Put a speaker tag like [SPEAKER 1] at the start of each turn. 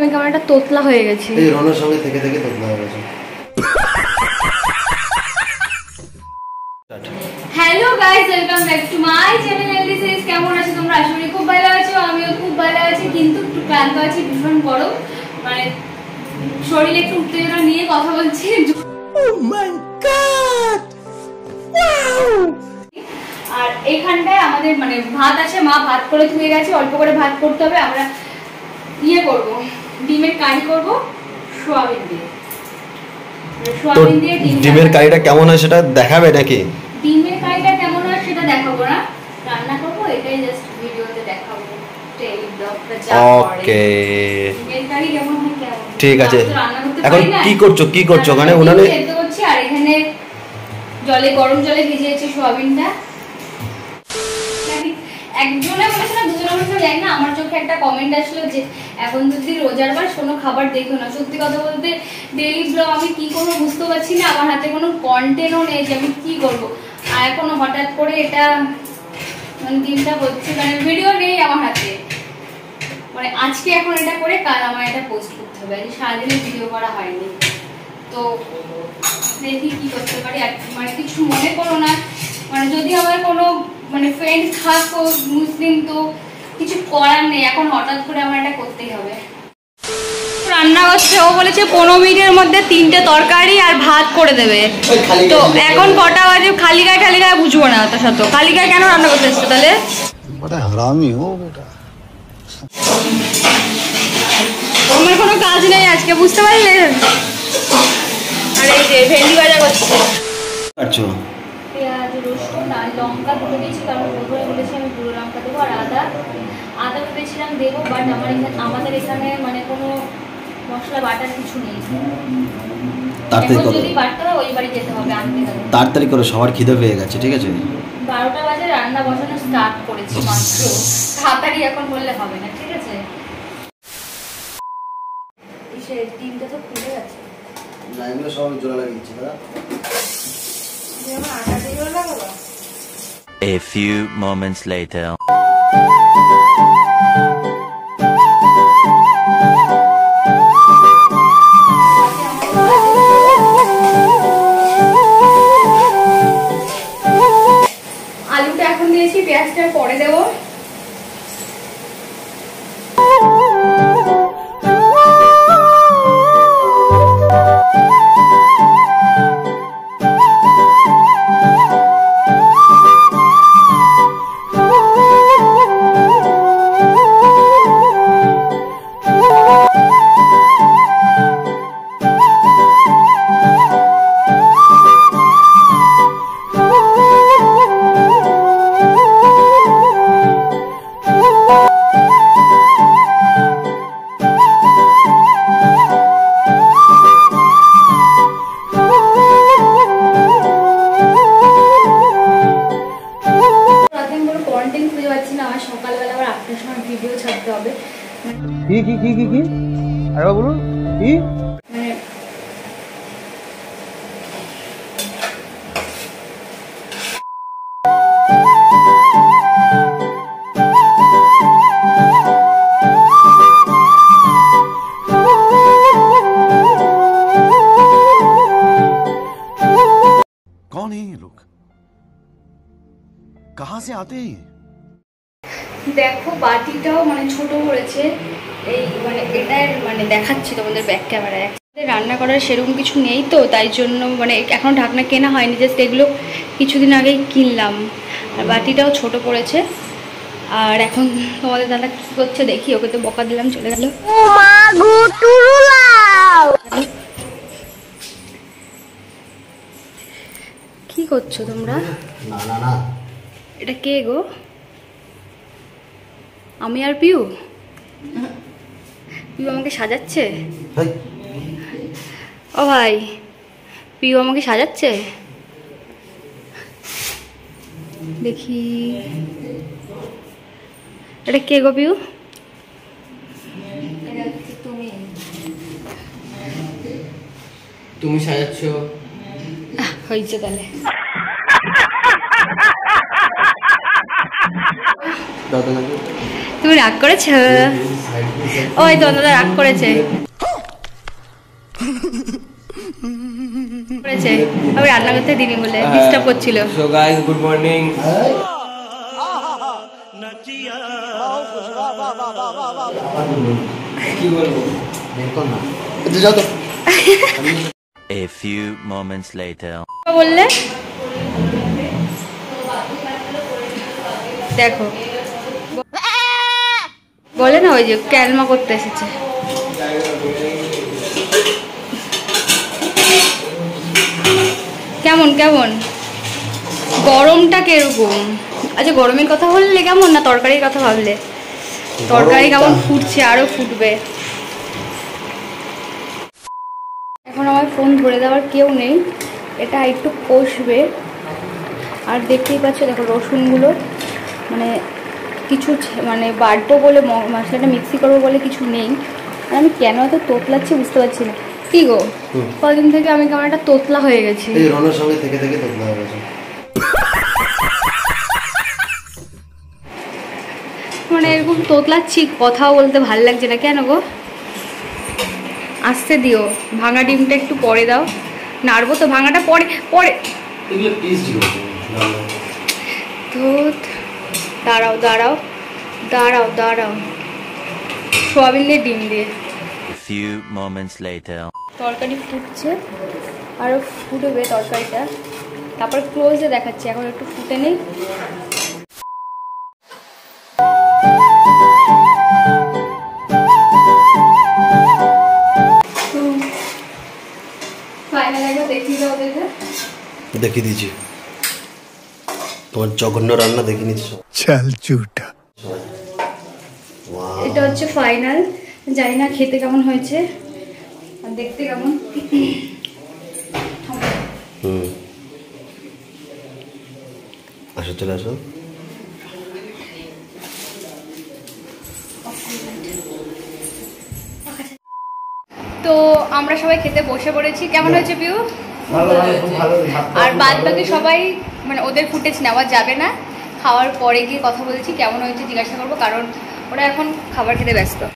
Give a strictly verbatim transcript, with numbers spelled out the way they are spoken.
[SPEAKER 1] কেমন একটা তোতলা হয়ে গেছে।
[SPEAKER 2] এই রনের সঙ্গে থেকে থেকে তোতলা হয়ে গেছে।
[SPEAKER 1] Hello guys, welcome back to my channel LD series. কেমন আছো তোমরা? আশা করি খুব ভালো আছো, আমিও খুব ভালো আছি, কিন্তু একটু ক্লান্ত আছি, ভীষণ গরম, মানে শরীরে একটু উত্তেজনা নিয়ে কথা বলছি। ও মাই গড, ওয়াও! আর এইখানটায় আমাদের মানে ভাত আছে, মা ভাত করে ধুয়ে গেছে, অল্প করে ভাত করতে হবে। আমরা ইয়ে করব, ডিমের কারি করব সোয়াবিন দিয়ে। সোয়াবিন দিয়ে
[SPEAKER 2] ডিমের কারিটা কেমন হয় সেটা দেখাবে নাকি?
[SPEAKER 1] ডিমের কারিটা কেমন হয় সেটা দেখাবো না, রান্না করবো, এটাই জাস্ট ভিডিওতে দেখাবো। ওকে, ডিমের কারি কেমন হয় কেমন, ঠিক আছে।
[SPEAKER 2] এখন কি করছো কি করছো মানে উনানে
[SPEAKER 1] সেদ্ধ করছি, আর এখানে জলে গরম জলে ভিজিয়েছি সোয়াবিনটা। একজনে বলেছে না, দুজনে বলেছে জানি না, আমার চোখে একটা কমেন্ট আসলো যে এখন যদি রোজার বার কোনো খাবার দেখো না। সত্যি কথা বলতে ডেইলি ব্লগ আমি কি করবো বুঝতে পারছি না, আমার হাতে কোনো কন্টেন্টও নেই যে আমি কি করবো। আর এখন হঠাৎ করে এটা মানে দিনটা হচ্ছে, মানে ভিডিও নেই আমার হাতে, মানে আজকে এখন এটা করে কাল আমার এটা পোস্ট করতে হবে। আজ সারাদিনে ভিডিও করা হয়নি, তো দেখি কি করতে পারি। আর মানে কিছু মনে করো না, মানে যদি আমার কোনো মানে ফ্রেন্ড থাকো মুসলিম, তো কিছু করার নেই, এখন হঠাৎ করে আমার এটা করতেই হবে। রান্না করছে, ও বলেছে পনেরো মিনিটের মধ্যে তিনটে তরকারি আর ভাত করে দেবে। তো এখন কটা বাজে, খালি গায়ে খালি গায়ে বুঝবো না অত শত। খালি গায়ে কেন রান্না করতে এসছো তাহলে? হারামি হো বেটা, আমার কোনো কাজ নেই আজকে, বুঝতে পারলে? আর এই যে ভেন্ডি ভাজা করছে,
[SPEAKER 2] আচ্ছা
[SPEAKER 1] পেঁয়াজ রসুন আর লঙ্কা দুটো দিয়েছি, কারণ বন্ধুরা বলেছি আমি গুঁড়ো লঙ্কা দেবো, আর আদা আদা ভেবেছিলাম দেবো, বাট আমার এখানে আমাদের এখানে মানে কোনো মশলা বাটার কিছু নেই। তাড়াতাড়ি করো, যদি বাটতে হয় ওই বাড়ি যেতে হবে আনতে হবে।
[SPEAKER 2] তাড়াতাড়ি করো, সবার খিদে পেয়ে গেছে, ঠিক আছে?
[SPEAKER 1] বারোটা বাজে রান্না বসানো স্টার্ট করেছি মাত্র, তাড়াতাড়ি এখন বললে হবে না, ঠিক আছে? সে ডিমটা তো খুলে গেছে,
[SPEAKER 2] লাইনগুলো সব জোড়া লাগিয়েছি দাদা।
[SPEAKER 3] A few moments later.
[SPEAKER 1] আলুটা এখন দিয়েছি, পেঁয়াজটা পরে দেবো। সকালবেলা আবার আটটার সময় ভিডিও ছাড়তে হবে।
[SPEAKER 4] কি কি কি কি কি আরে বলুন কি
[SPEAKER 1] মানে
[SPEAKER 5] कौन है ये लोग, कहां से आते हैं?
[SPEAKER 1] দেখো বাটিটাও মানে ছোট করেছে, এই মানে এটার মানে দেখাচ্ছি তোমাদের ব্যাক ক্যামেরায়। রান্না করার সেরকম কিছু নেই তো, তাই জন্য মানে এখন ঢাকনা কেনা হয়নি, জাস্ট এগুলো কিছুদিন আগেই কিনলাম। আর বাটিটাও ছোট পড়েছে। আর এখন তোমাদের দাদা কি করছে দেখি, ওকে তো বকা দিলাম, চলে গেল। কি করছো তোমরা?
[SPEAKER 2] না না না,
[SPEAKER 1] এটা কে গো? আমি আর পিউ? পিউ আমাকে সাজাচ্ছে? ও ভাই, পিউ আমাকে সাজাচ্ছে? দেখি এটা কে গো পিউ? তুমি
[SPEAKER 2] তুমি সাজাচ্ছ?
[SPEAKER 1] হয়েছে তাহলে। তুমি রাগ করেছো? ওই তো দাদা রাগ করেছে করেছে আমি রান্না করতে দিনি বলে ডিস্টার্ব করছিল।
[SPEAKER 6] So guys good morning. কি বলবো
[SPEAKER 2] দেখো না যাও তো।
[SPEAKER 3] A few moments later.
[SPEAKER 1] বললে দেখো বলে না ওই যে ক্যালমা করতে এসেছে। কেমন কেমন গরমটা কিরকম? আচ্ছা গরমের কথা বললে কেমন না তরকারির কথা ভাবলে? তরকারি কেমন ফুটছে, আরো ফুটবে। এখন আমার ফোন ধরে দেওয়ার কেউ নেই, এটা একটু কষবে। আর দেখতেই পাচ্ছ দেখো রসুনগুলো মানে কিছু মানে বাটবো বলে মশলাটা মিক্সি করবো বলে কিছু নেই। আর আমি কেন এত তোতলাচ্ছি বুঝতে পারছি না। কি গো কদিন থেকে আমি কেমন একটা তোতলা হয়ে গেছি।
[SPEAKER 2] এই রনের সঙ্গে থেকে থেকে তোতলা হয়ে গেছে।
[SPEAKER 1] মানে এরকম তোতলাচ্ছি কথাও বলতে ভাল লাগছে না। কেন গো? আসতে দিও, ভাঙা ডিমটা একটু পরে দাও। নাড়বো তো, ভাঙাটা পরে পরে
[SPEAKER 2] এগুলো পিস ছিল
[SPEAKER 1] তো। দাঁড়াও দাঁড়াও দাঁড়াও দাঁড়াও সোয়াবিন দিয়ে ডিম দিয়ে।
[SPEAKER 3] A few moments later.
[SPEAKER 1] তরকারি ফুটছে, আরও ফুটবে তরকারিটা, তারপর ক্লোজে দেখাচ্ছি। এখন একটু ফুটে নেই।
[SPEAKER 2] দেখিয়ে দিয়েছি তোমার জঘন্য রান্না দেখে নিচ্ছ।
[SPEAKER 5] चल झूठा।
[SPEAKER 1] এটা হচ্ছে ফাইনাল। জানি না খেতে কেমন হয়েছে আর দেখতে কেমন।
[SPEAKER 2] হুম আসো চলে আসো।
[SPEAKER 1] তো আমরা সবাই খেতে বসে পড়েছি। কেমন হয়েছে পিউ? আর বাদ বাকি সবাই মানে ওদের ফুটেজ নেওয়া যাবে না, খাওয়ার পরে গিয়ে কথা বলছি কেমন হয়েছে জিজ্ঞাসা করবো, কারণ ওরা এখন খাবার খেতে ব্যস্ত।